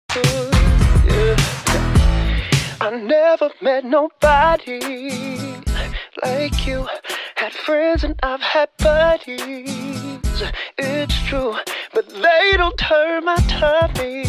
Yeah. I never met nobody like you. Had friends and I've had buddies, it's true, but they don't turn my tummy.